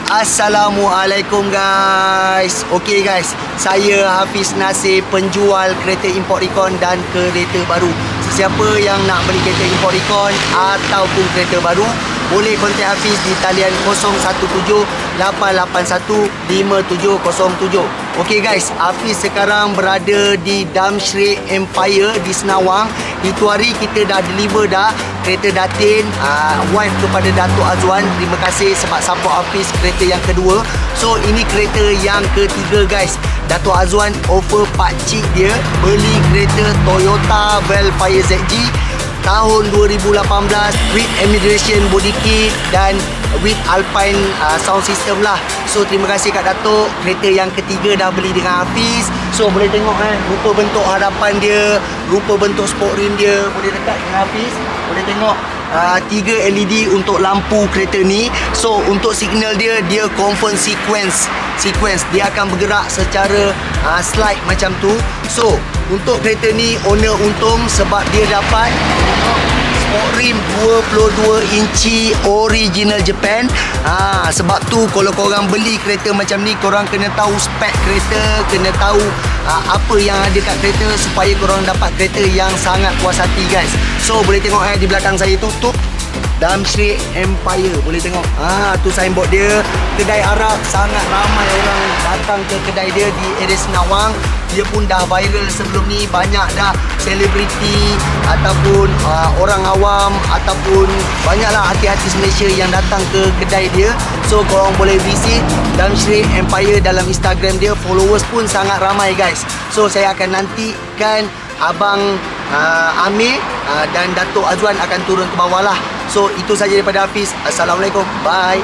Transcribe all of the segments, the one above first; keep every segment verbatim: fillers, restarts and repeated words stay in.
Assalamualaikum guys. Okey guys, saya Hafiz Nasir, penjual kereta import recon dan kereta baru. Sesiapa yang nak beli kereta import recon ataupun kereta baru, boleh kontak Hafiz di talian kosong satu tujuh lapan lapan satu lima tujuh kosong tujuh. Okey guys, Hafiz sekarang berada di Damsyrik Empire di Senawang. Itu hari kita dah deliver dah kereta Datin, uh, wife kepada Datuk Azwan. Terima kasih sebab support Hafiz kereta yang kedua. So ini kereta yang ketiga guys. Datuk Azwan offer pakcik dia beli kereta Toyota Velfire Z G tahun dua ribu lapan belas with immigration body kit dan with Alpine uh, sound system lah. So terima kasih kat Datuk, kereta yang ketiga dah beli dengan Hafiz. So boleh tengok eh, rupa bentuk hadapan dia, rupa bentuk sport rim dia. Boleh dekat dengan Hafiz, boleh tengok uh, tiga L E D untuk lampu kereta ni. So untuk signal dia, dia confirm sequence sequence dia akan bergerak secara uh, slide macam tu. So untuk kereta ni owner untung sebab dia dapat sport rim dua puluh dua inci original Japan. ha, Sebab tu kalau korang beli kereta macam ni, korang kena tahu spek kereta, kena tahu uh, apa yang ada kat kereta supaya korang dapat kereta yang sangat puas hati guys. So boleh tengok eh, di belakang saya tu tu Damsyrik Empire, boleh tengok. Ah, tu signboard dia. Kedai Arab, sangat ramai orang datang ke kedai dia di area Senawang. Dia pun dah viral sebelum ni. Banyak dah selebriti ataupun uh, orang awam ataupun banyaklah artis-artis Malaysia yang datang ke kedai dia. So korang boleh visit Damsyrik Empire dalam Instagram dia. Followers pun sangat ramai guys. So saya akan nantikan Abang uh, Amir uh, dan Datuk Azwan akan turun ke bawah lah. So itu saja daripada Hafiz. Assalamualaikum. Bye.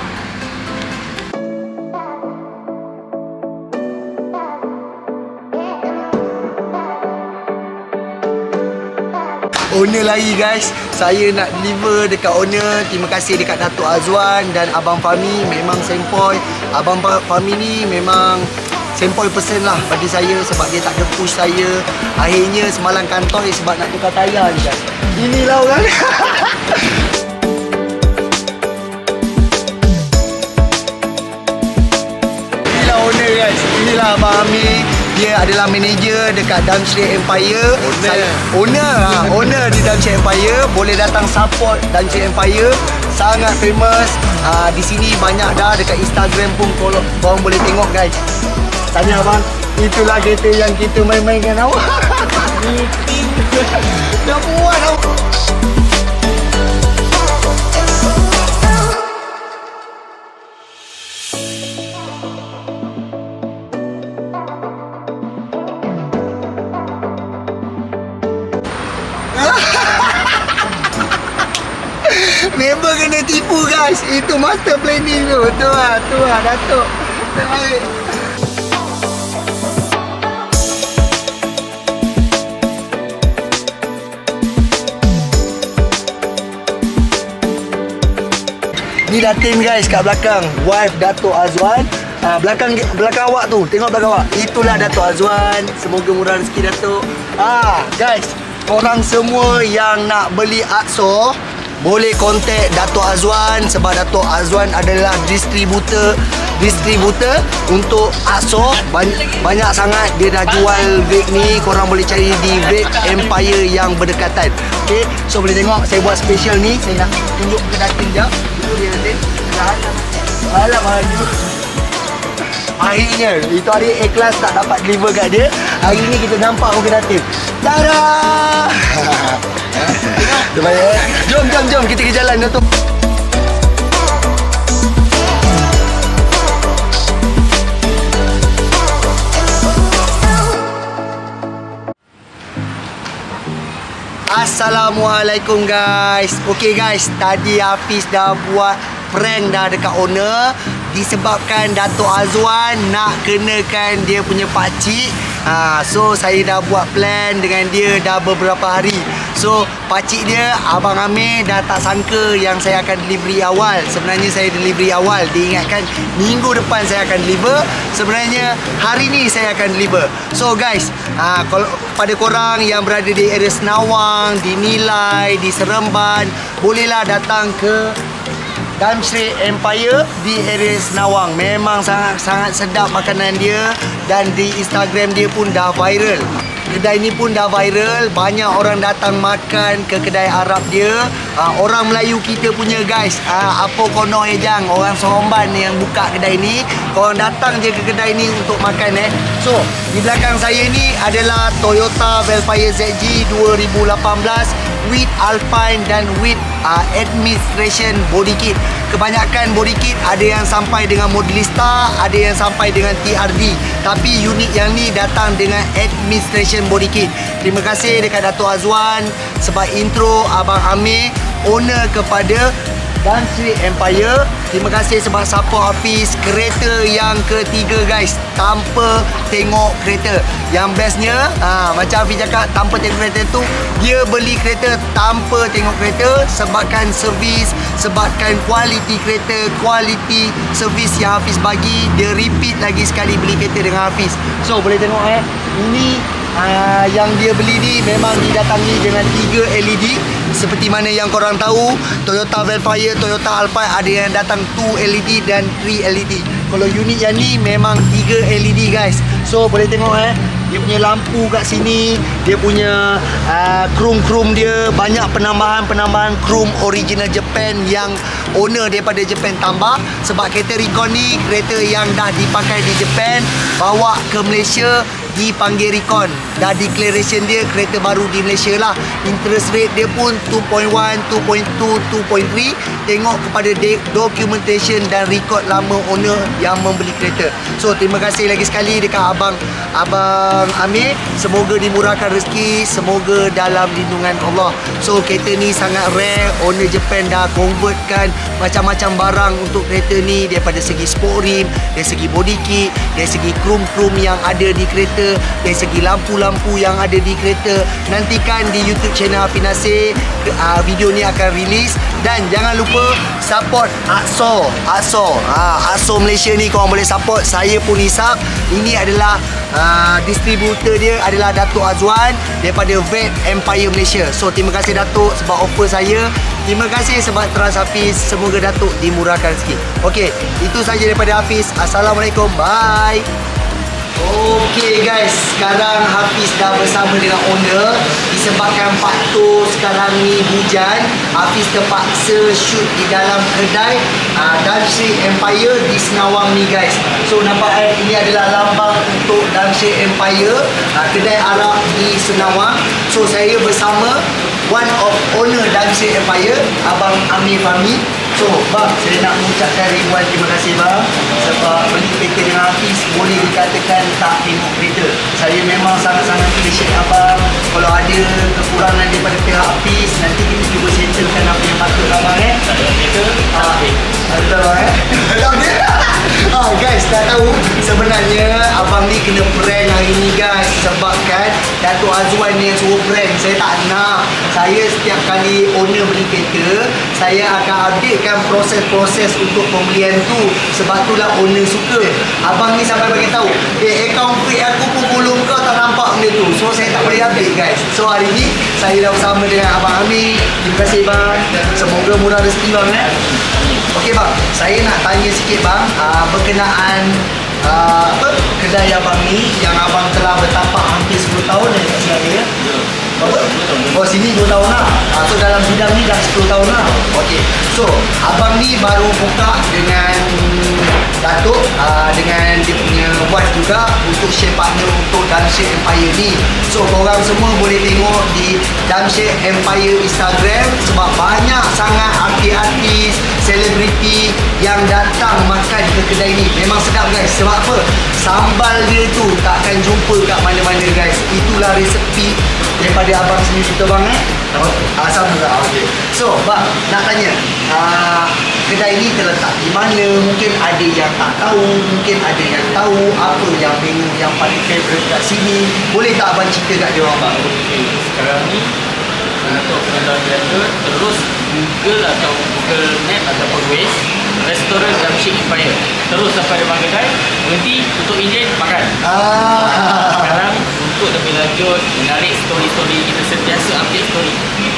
Owner lagi guys. Saya nak deliver dekat owner. Terima kasih dekat Datuk Azwan dan Abang Fahmi. Memang sempoi. Abang Fahmi ni memang sempoi person lah bagi saya sebab dia tak ada push saya. Akhirnya semalam kantoi sebab nak tukar tayar ni guys. Inilah orang. Inilah owner guys. Inilah Abang Amir. Dia adalah manager dekat Damsyrik Empire. Owner. Saya, owner, ha, owner di Damsyrik Empire. Boleh datang support Damsyrik Empire. Sangat famous. Ha, di sini banyak dah, dekat Instagram pun kalau korang boleh tengok guys. Tanya abang, itulah kereta yang kita main-mainkan awak. Meeting. Dah buat awak. Member kena tipu guys. Itu master planning tu. Tu lah, tu lah Datuk. Baik. Ni Datin guys kat belakang. Wife Datuk Azwan. Ha, belakang belakang awak tu. Tengok belakang awak. Itulah Datuk Azwan. Semoga murah rezeki Datuk. Ha, guys, korang semua yang nak beli Akso boleh kontak Datuk Azwan sebab Datuk Azwan adalah distributor distributor untuk Akso. Banyak, banyak sangat dia dah jual vape ni. Korang boleh cari di Vape Empire yang berdekatan. Okay, so boleh tengok saya buat special ni. Saya nak tunjuk ke Datin jap. Itu dia Datin. Alam maju. Akhirnya itu hari ikhlas tak dapat deliver kat dia. Hari ni kita nampak muka Datin. Tada! Terbaik. Jom, jom, jom. Kita ke jalan Datuk. Assalamualaikum guys. Okay guys, tadi Hafiz dah buat prank dah dekat owner. Disebabkan Datuk Azwan nak kenakan dia punya pakcik. ha, So saya dah buat plan dengan dia dah beberapa hari. So pakcik dia, Abang Amir, dah tak sangka yang saya akan delivery awal. Sebenarnya saya delivery awal. Dia ingatkan minggu depan saya akan deliver. Sebenarnya hari ni saya akan deliver. So guys, ha, kalau pada korang yang berada di area Senawang, di Nilai, di Seremban, bolehlah datang ke Damsyik Empire di area Senawang. Memang sangat-sangat sedap makanan dia dan di Instagram dia pun dah viral. Kedai ni pun dah viral. Banyak orang datang makan ke kedai Arab dia. uh, Orang Melayu kita punya guys, uh, apa kono ejang, orang Seremban yang buka kedai ni. Korang datang je ke kedai ni untuk makan eh. So di belakang saya ni adalah Toyota Velfire Z G dua ribu lapan belas with Alpine dan with uh, administration body kit. Kebanyakan body kit ada yang sampai dengan Modelista, ada yang sampai dengan T R D. Tapi unit yang ni datang dengan administration body kit. Terima kasih dekat Dato' Azwan sebab intro Abang Amir, owner kepada Damsyik Empire. Terima kasih sebab support Hafiz. Kereta yang ketiga guys, tanpa tengok kereta. Yang bestnya, ha, macam Hafiz cakap, tanpa tengok kereta tu, dia beli kereta tanpa tengok kereta. Sebabkan servis, sebabkan kualiti kereta, kualiti servis yang Hafiz bagi, dia repeat lagi sekali beli kereta dengan Hafiz. So boleh tengok eh, ini Uh, yang dia beli ni memang didatangi dengan tiga L E D. Seperti mana yang korang tahu, Toyota Velfire, Toyota Alpine ada yang datang dua L E D dan tiga L E D. Kalau unit yang ni memang tiga L E D guys. So boleh tengok eh, dia punya lampu kat sini, dia punya uh, chrome-chrome dia, banyak penambahan-penambahan chrome original Japan yang owner daripada Japan tambah. Sebab kereta Recon ni kereta yang dah dipakai di Japan, bawa ke Malaysia dipanggil Recon. Dah declaration dia kereta baru di Malaysia lah. Interest rate dia pun dua perpuluhan satu, dua perpuluhan dua, dua perpuluhan tiga. Tengok kepada documentation dan record lama owner yang membeli kereta. So terima kasih lagi sekali dekat Abang Abang Amir. Semoga dimurahkan rezeki, semoga dalam lindungan Allah. So kereta ni sangat rare. Owner Japan dah convertkan macam-macam barang untuk kereta ni, daripada segi sport rim, dari segi body kit, dari segi chrome-chrome yang ada di kereta, dari segi lampu-lampu yang ada di kereta. Nantikan di YouTube channel Hafiz Nasir, uh, video ni akan release. Dan jangan lupa support Akso. Akso ha, Akso Malaysia ni korang boleh support. Saya pun hisap. Ini adalah uh, distributor dia adalah Dato' Azwan daripada Vet Empire Malaysia. So terima kasih Dato' sebab offer saya. Terima kasih sebab trust Hafiz. Semoga Dato' dimurahkan sikit. Okey, itu saja daripada Hafiz. Assalamualaikum. Bye. Okey guys, sekarang Hafiz dah bersama dengan owner. Disebabkan faktor sekarang ni hujan, Hafiz terpaksa shoot di dalam kedai uh, Damsyik Empire di Senawang ni guys. So nampak eh, ini adalah lambang untuk Damsyik Empire, uh, kedai Arab di Senawang. So saya bersama one of owner Damsyik Empire, Abang Amir Fahmi. So bang, saya nak mengucapkan ribuan terima kasih bang sebab beli kereta dengan Hafiz boleh dikatakan tak tengok kereta. Saya memang sangat-sangat appreciate abang. Kalau ada kekurangan daripada pihak Hafiz, nanti kita cuba settlekan apa yang patut abang eh. Kereta ah, betul bang eh. Betul dia. Ah guys, tak tahu sebenarnya abang ni kena prank hari ni guys. Sebabkan Dato' Azwan ni yang suruh prank. Saya tak nak. Saya setiap kali owner beli kereta, saya akan updatekan proses-proses untuk pembelian tu. Sebab itulah owner suka. Abang ni sampai bagi tahu, eh account free aku pun belum kau tak nampak benda tu. So saya tak boleh update guys. So hari ni saya dah bersama dengan Abang Amir. Terima kasih bang. Semoga murah rezeki bang eh. Okey bang, saya nak tanya sikit bang, uh, berkenaan uh, apa kedai abang ni yang abang telah bertapak hampir sepuluh tahun dah kat sini ya. Berapa? Oh sini dua tahun lah. Uh, so dalam bidang ni dah sepuluh tahun lah. Okey. So abang ni baru buka dengan Dato' uh, dengan dia punya wife juga untuk share partner untuk Damsyik Empire ni. So korang semua boleh tengok di Damsyik Empire Instagram sebab banyak sangat artis-artis, selebriti yang datang makan ke kedai ni. Memang sedap guys. Sebab apa? Sambal dia tu takkan jumpa kat mana-mana guys. Itulah resepi daripada abang sendiri. Betul bang eh? Asam juga. Okay. So bang, nak tanya uh, kedai ni terletak di mana? Mungkin ada yang tak tahu, mungkin ada yang tahu apa yang menu yang paling favorite kat sini. Boleh tak abang cerita kat dia orang bang? Okay. Sekarang ni untuk penonton biasa, terus Google atau Google Map ataupun Waze restoran Damsyik Empire, terus sampai depan kedai, berhenti, tutup enjin, makan. Ah. Sekarang untuk lebih lanjut menarik story-story, kita sentiasa update story.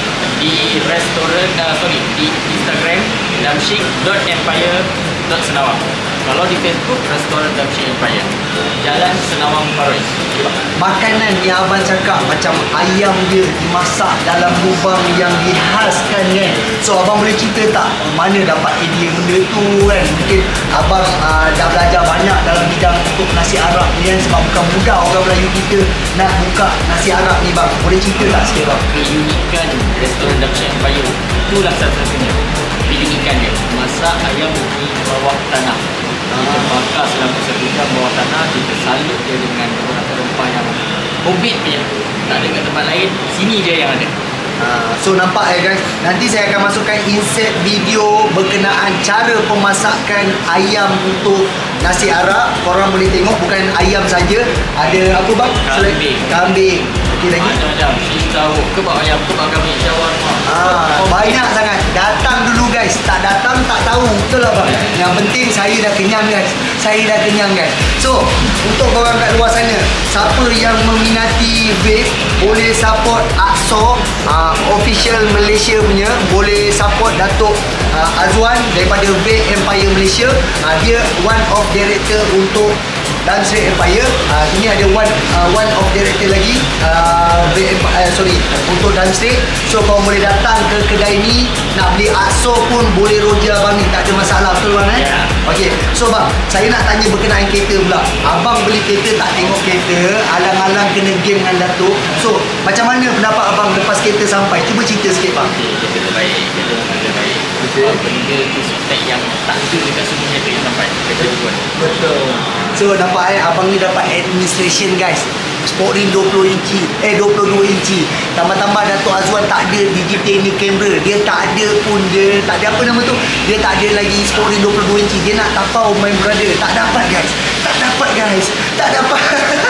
di restoran, uh, sorry, di Instagram damsyik dot empire dot senawang. Kalau di Facebook, restoran Damsyik Empire, Jalan Senawang Parois. Makanan yang abang cakap macam ayam dia dimasak dalam lubang yang dihaskan kan. So abang boleh cerita tak mana dapat idea benda tu kan? Mungkin abang uh, dah belajar banyak dalam bidang untuk nasi Arab ni kan. Sebab bukan mudah orang Melayu kita nak buka nasi Arab ni bang. Boleh cerita tak sikit bang? Keunikan restoran Damsyik Empire, itulah satu-satunya. Pilih ikan dia, masak ayam di bawah tanah. Kita bakar selama satu jam bawah tanah. Kita salut dia dengan beberapa rempah yang hobbit punya. Tak ada kat tempat lain, sini je yang ada. Ha, so nampak ya guys, nanti saya akan masukkan insert video berkenaan cara pemasakan ayam untuk nasi Arab. Korang boleh tengok, bukan ayam saja, ada apa bang? Kambing. Kambing. Okey lagi. Macam-macam, sisau, kebab ayam, kebab kambing, shawarma. Ah, banyak sangat. Datang dulu guys. Tak datang tak tahu. Betul lah bang. Yang penting saya dah kenyang guys. Saya dah kenyang guys. So, untuk korang kat luar sana, siapa yang meminati vape, boleh support Akso uh, official Malaysia punya. Boleh support Datuk uh, Azwan daripada Vape Empire Malaysia. uh, Dia one of director untuk Damsyik Empire. uh, Ini ada one uh, one of director lagi uh, Vape Empire, uh, sorry, untuk Damsyik. So korang boleh datang ke kedai ni. Nak beli Akso pun boleh roja abang ni, tak ada masalah. Betul bang eh? Yeah. Okey, so bang, saya nak tanya berkenaan kereta pula. Abang beli kereta tak tengok kereta, alang-alang kena game dengan Datuk. So, macam mana pendapat abang lepas kereta sampai? Cuba cerita sikit bang. Okay, kereta terbaik, kereta terbaik. Okey. Sebab benda tu spek yang tak ada dekat semua kereta yang sampai. Kereta tu pun. Betul. So nampak eh, abang ni dapat administration guys. Sport ring dua puluh inci, eh dua puluh dua inci. Tambah-tambah Datuk Azwan tak ada digital ni kamera. Dia tak ada pun, dia tak ada apa nama tu. Dia tak ada lagi sport ring dua puluh dua inci. Dia nak tapau main brother. Tak dapat guys. Tak dapat guys. Tak dapat.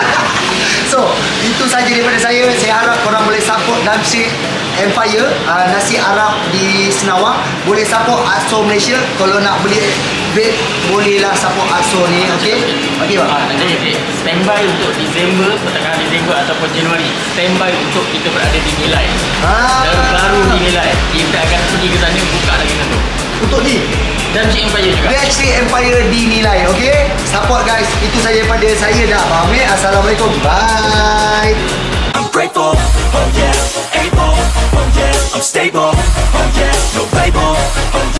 So, itu saja daripada saya. Saya harap korang boleh support Damsyik Empire, uh, nasi Arab di Senawang. Boleh support Akso Malaysia. Kalau nak beli vape, bolehlah support Akso ni. Okey? Okey bang. Ah, nanti okay. Standby untuk Disember, pertengahan Disember ataupun Januari. Standby untuk kita berada di Nilai. Ah. Terbaru di Nilai. Kita akan pergi ke sana, buka lagi satu. Untuk ni Damsyik Empire juga. Damsyik Empire dinilai. Okey? Support guys. Itu saja daripada saya dah. Faham eh? Assalamualaikum. Bye. I'm grateful, oh yeah, able, oh yeah, I'm stable, oh yeah, no label, oh